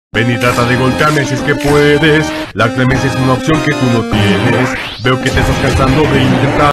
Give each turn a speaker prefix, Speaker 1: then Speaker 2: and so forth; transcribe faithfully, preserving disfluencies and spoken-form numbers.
Speaker 1: Ven y trata de golpearme si es que puedes. La clemencia es una opción que tú no tienes. Veo que te estás cansando de intentar.